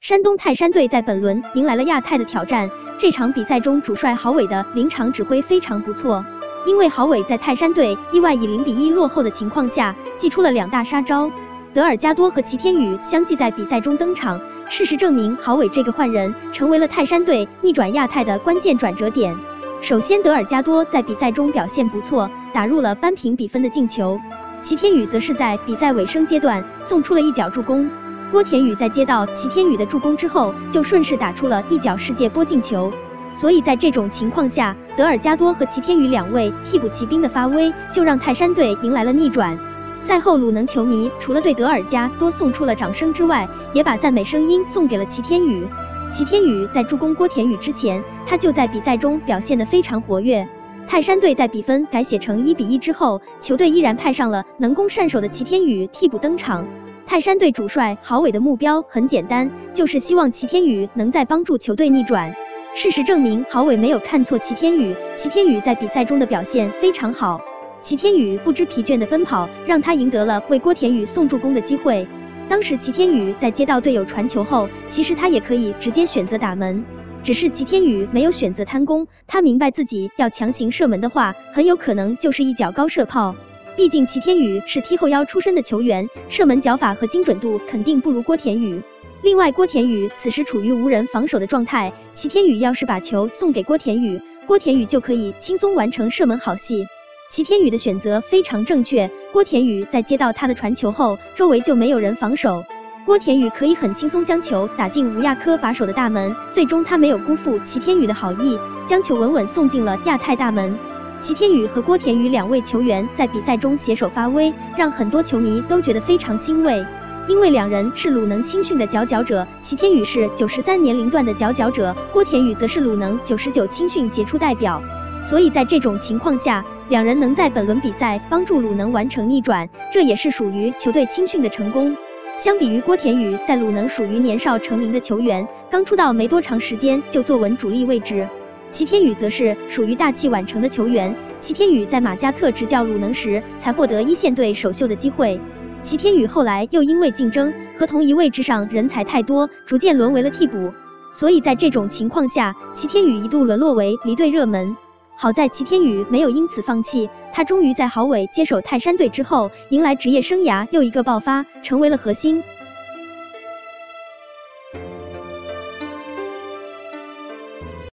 山东泰山队在本轮迎来了亚太的挑战。这场比赛中，主帅郝伟的临场指挥非常不错，因为郝伟在泰山队意外以0-1落后的情况下，祭出了2大杀招。德尔加多和齐天宇相继在比赛中登场，事实证明郝伟这个换人成为了泰山队逆转亚太的关键转折点。首先，德尔加多在比赛中表现不错，打入了扳平比分的进球。齐天宇则是在比赛尾声阶段送出了一脚助攻。郭田雨在接到齐天宇的助攻之后，就顺势打出了一脚世界波进球。所以在这种情况下，德尔加多和齐天宇2位替补骑兵的发威，就让泰山队迎来了逆转。赛后，鲁能球迷除了对德尔加多送出了掌声之外，也把赞美声音送给了齐天宇。齐天宇在助攻郭田雨之前，他就在比赛中表现得非常活跃。泰山队在比分改写成1-1之后，球队依然派上了能攻善守的齐天宇替补登场。泰山队主帅郝伟的目标很简单，就是希望齐天宇能再帮助球队逆转。事实证明，郝伟没有看错齐天宇，齐天宇在比赛中的表现非常好。齐天宇不知疲倦的奔跑，让他赢得了为郭田雨送助攻的机会。当时齐天宇在接到队友传球后，其实他也可以直接选择打门，只是齐天宇没有选择贪功，他明白自己要强行射门的话，很有可能就是一脚高射炮。毕竟齐天宇是踢后腰出身的球员，射门脚法和精准度肯定不如郭田雨。另外，郭田雨此时处于无人防守的状态，齐天宇要是把球送给郭田雨，郭田雨就可以轻松完成射门好戏。齐天宇的选择非常正确，郭田雨在接到他的传球后，周围就没有人防守，郭田雨可以很轻松将球打进吴亚科把守的大门，最终他没有辜负齐天宇的好意，将球稳稳送进了亚太大门。齐天宇和郭田雨2位球员在比赛中携手发威，让很多球迷都觉得非常欣慰，因为2人是鲁能青训的佼佼者，齐天宇是93年龄段的佼佼者，郭田雨则是鲁能99青训杰出代表。所以在这种情况下，2人能在本轮比赛帮助鲁能完成逆转，这也是属于球队青训的成功。相比于郭田雨在鲁能属于年少成名的球员，刚出道没多长时间就坐稳主力位置。齐天宇则是属于大器晚成的球员，齐天宇在马加特执教鲁能时才获得1线队首秀的机会。齐天宇后来又因为竞争和同一位置上人才太多，逐渐沦为了替补。所以在这种情况下，齐天宇一度沦落为离队热门。好在齐天宇没有因此放弃，他终于在郝伟接手泰山队之后，迎来职业生涯又一个爆发，成为了核心。